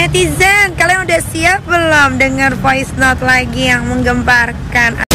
Netizen, kalian udah siap belum dengar voice note lagi yang menggemparkan?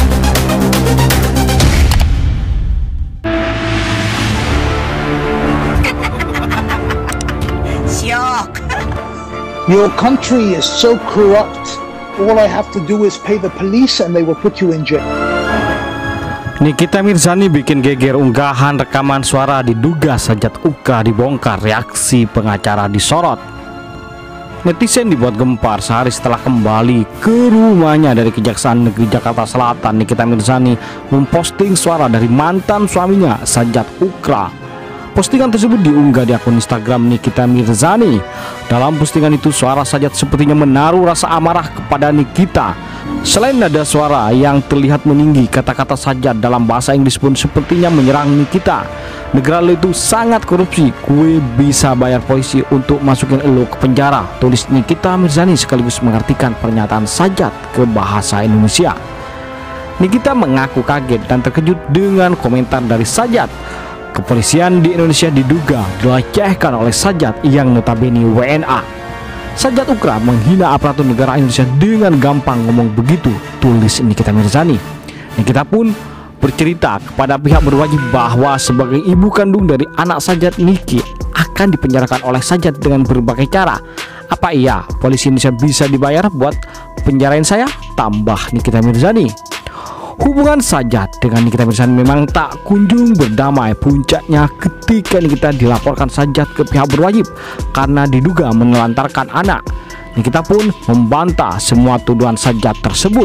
Syok. Your country is so corrupt. All I have to do is pay the police and they will put you in jail. Nikita Mirzani bikin geger unggahan rekaman suara diduga Sajat Ukra dibongkar, reaksi pengacara disorot. Netizen dibuat gempar sehari setelah kembali ke rumahnya dari Kejaksaan Negeri Jakarta Selatan. Nikita Mirzani memposting suara dari mantan suaminya Sajat Ukra. Postingan tersebut diunggah di akun Instagram Nikita Mirzani. Dalam postingan itu suara Sajat sepertinya menaruh rasa amarah kepada Nikita. Selain nada suara yang terlihat meninggi, kata-kata Sajat dalam bahasa Inggris pun sepertinya menyerang Nikita. Negara lo itu sangat korupsi, gue bisa bayar polisi untuk masukin lo ke penjara, tulis Nikita Mirzani sekaligus mengartikan pernyataan Sajat ke bahasa Indonesia. Nikita mengaku kaget dan terkejut dengan komentar dari Sajat. Kepolisian di Indonesia diduga dilecehkan oleh Sajat yang notabene WNA. Sajat Ukra menghina aparatur negara Indonesia dengan gampang ngomong begitu, tulis Nikita Mirzani. Nikita pun bercerita kepada pihak berwajib bahwa sebagai ibu kandung dari anak Sajat, Niki akan dipenjarakan oleh Sajat dengan berbagai cara. Apa iya polisi Indonesia bisa dibayar buat penjarain saya? Tambah Nikita Mirzani. Hubungan Sajat dengan Nikita Mirzani memang tak kunjung berdamai. Puncaknya ketika Nikita dilaporkan Sajat ke pihak berwajib karena diduga menelantarkan anak. Nikita pun membantah semua tuduhan Sajat tersebut.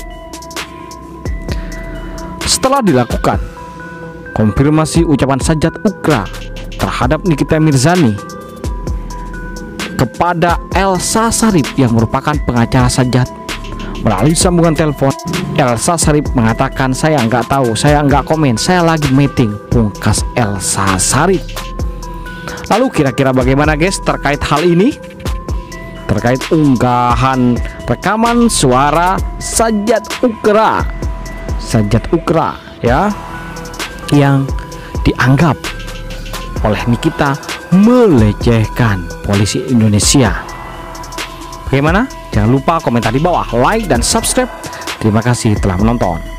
Setelah dilakukan konfirmasi ucapan Sajat Ukra terhadap Nikita Mirzani kepada Elsa Sharif yang merupakan pengacara Sajat melalui sambungan telepon, Elsa Sharif mengatakan, saya nggak tahu, saya nggak komen, saya lagi meeting, pungkas Elsa Sharif. Lalu kira-kira bagaimana guys terkait hal ini? Terkait unggahan rekaman suara Sajat Ukra ya, yang dianggap oleh Nikita melecehkan polisi Indonesia. Bagaimana? Jangan lupa komentar di bawah, like dan subscribe. Terima kasih telah menonton.